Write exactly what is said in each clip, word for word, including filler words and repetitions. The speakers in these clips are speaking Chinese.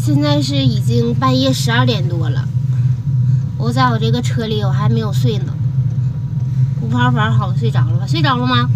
现在是已经半夜十二点多了，我在我这个车里，我还没有睡呢。吴跑跑好像睡着了吧？睡着了吗？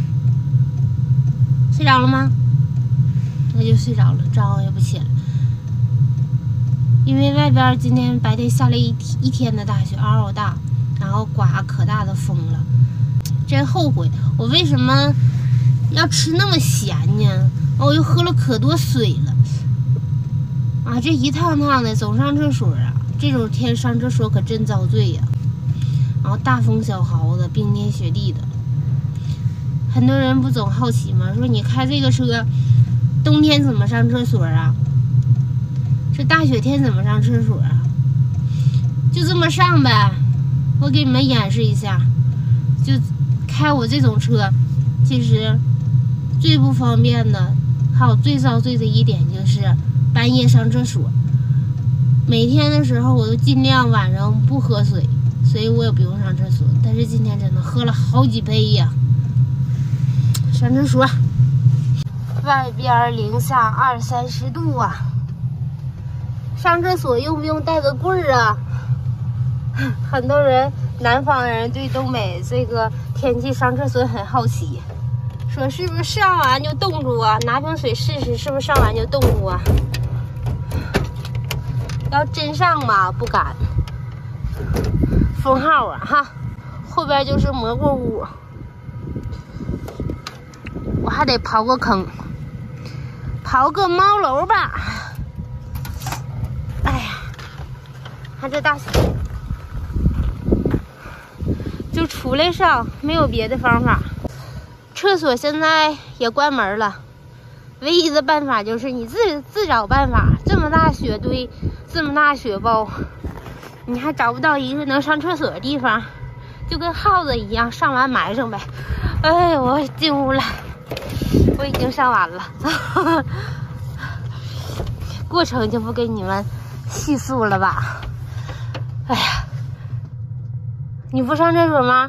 睡着了吗？那就睡着了，招呼也不起来。因为外边今天白天下了一一天的大雪，嗷嗷大，然后刮可大的风了，真后悔我为什么要吃那么咸呢？我又喝了可多水了。啊，这一趟趟的总上厕所啊，这种天上厕所可真遭罪呀。然后大风小豪的，冰天雪地的，很多人不总好奇吗？说你开这个车，冬天怎么上厕所啊？这大雪天怎么上厕所啊？就这么上呗，我给你们演示一下。就开我这种车，其实最不方便的，还有最遭罪的一点就是半夜上厕所。每天的时候我都尽量晚上不喝水，所以我也不用上厕所。但是今天真的喝了好几杯呀。上厕所，外边零下二三十度啊。上厕所用不用带个棍儿啊？很多人南方人对东北这个天气上厕所很好奇，说是不是上完就冻住啊？拿瓶水试试，是不是上完就冻住啊？要真上吧，不敢。封号啊哈，后边就是蘑菇屋，我还得刨个坑，刨个猫楼吧。哎呀，看这大雪，就出来上，没有别的方法。厕所现在也关门了，唯一的办法就是你自自找办法。这么大雪堆，这么大雪包，你还找不到一个能上厕所的地方，就跟耗子一样，上完埋上呗。哎，我进屋了，我已经上完了，过程就不给你们细述了吧。哎呀，你不上厕所吗？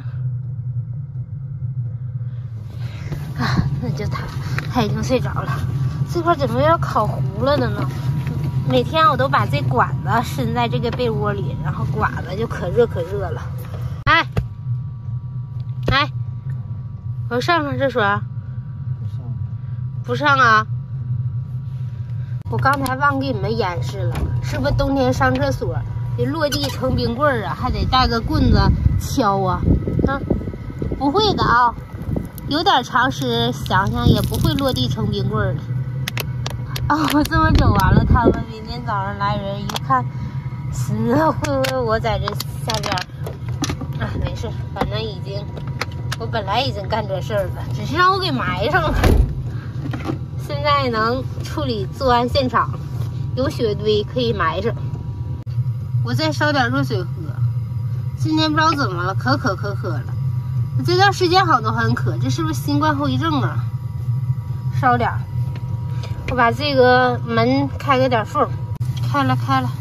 啊，那就他，他已经睡着了。这块怎么有点烤糊了的呢？每天我都把这管子伸在这个被窝里，然后管子就可热可热了。哎，哎，我上上厕所？不上。不上啊？我刚才忘给你们演示了，是不是冬天上厕所得落地成冰棍啊？还得带个棍子敲啊？啊，不会的啊，有点常识，想想也不会落地成冰棍的。啊、哦，我这么走完了，他们明天早上来人一看，寻思会不会我在这下边？啊，没事，反正已经，我本来已经干这事儿了，只是让我给埋上了。现在能处理作案现场，有雪堆可以埋上。我再烧点热水喝。今天不知道怎么了，可渴可渴了。这段时间好多很渴，这是不是新冠后遗症啊？烧点。我把这个门开个点缝，开了开了。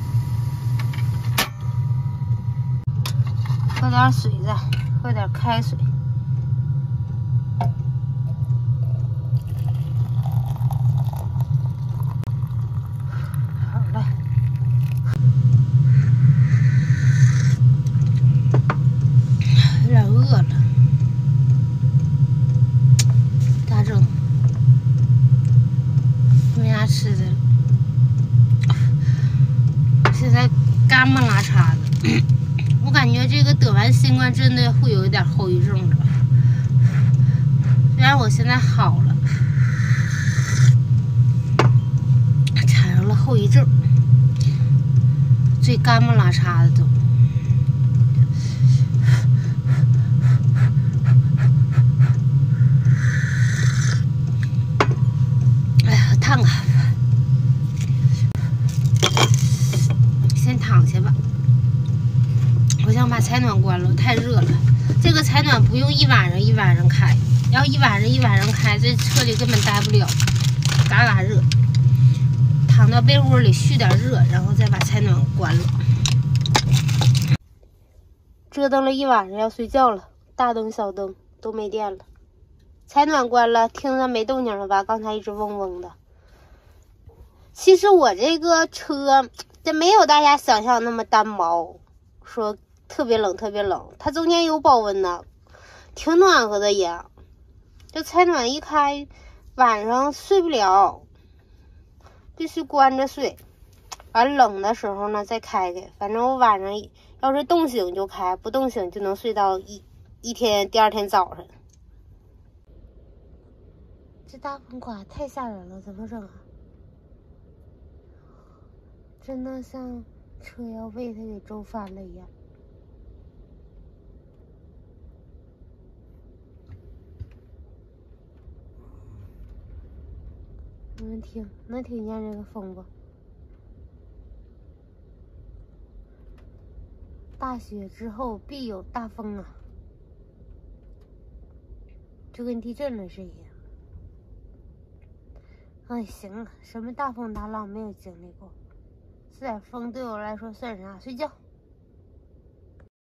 喝点水再，喝点开水。好嘞。有点饿了，咋整？没啥吃的，现在干巴拉碴的。我感觉这个得完新冠真的会有一点后遗症的，虽然我现在好了，产生了后遗症，最干巴拉碴的都。哎呀，烫啊！先躺下吧。我想把采暖关了，太热了。这个采暖不用一晚上一晚上开，要一晚上一晚上开，这车里根本待不了，嘎嘎热。躺到被窝里蓄点热，然后再把采暖关了。折腾了一晚上，要睡觉了，大灯小灯都没电了，采暖关了，听着没动静了吧？刚才一直嗡嗡的。 其实我这个车，这没有大家想象那么单薄，说特别冷特别冷，它中间有保温的，挺暖和的也。这采暖一开，晚上睡不了，必须关着睡。完冷的时候呢再开开，反正我晚上要是冻醒就开，不冻醒就能睡到一一天第二天早上。这大风刮太吓人了，怎么整啊？真的像车要被它给周翻了一样。你们听，能听见这个风不？大雪之后必有大风啊，就跟地震了是一样。哎，行了，什么大风大浪没有经历过，这点风对我来说算啥？睡觉。